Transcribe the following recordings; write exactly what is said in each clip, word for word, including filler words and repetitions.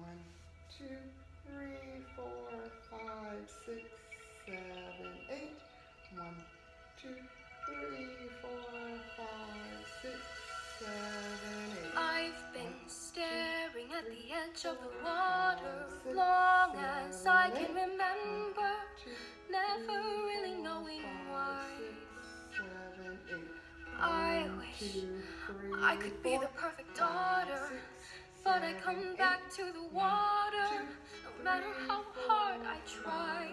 One, two, three, four, five, six, seven, eight. One, two, three, four, five, six, seven, eight. I've been staring at the edge of the water long as I can remember, never really knowing why. I wish I could be the perfect daughter, but I come back to the water no matter how hard I try.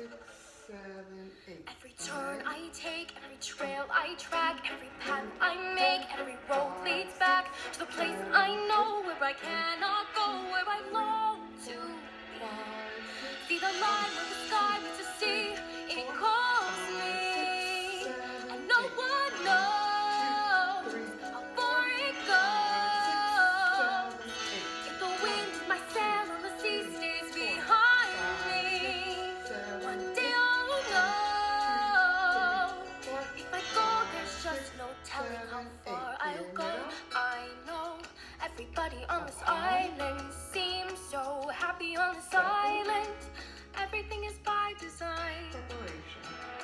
Every turn I take, every trail I track, every path I make, every road leads back to the place I know where I cannot go, where I long to be. See the line where the sky meets the sea, it calls me, and no one knows how far it goes. If the wind is my sail and the sea stays behind me, one day I'll know. If I go, there's just no telling how far I'll go. I know everybody on this island seems so happy on this island. Everything is by design.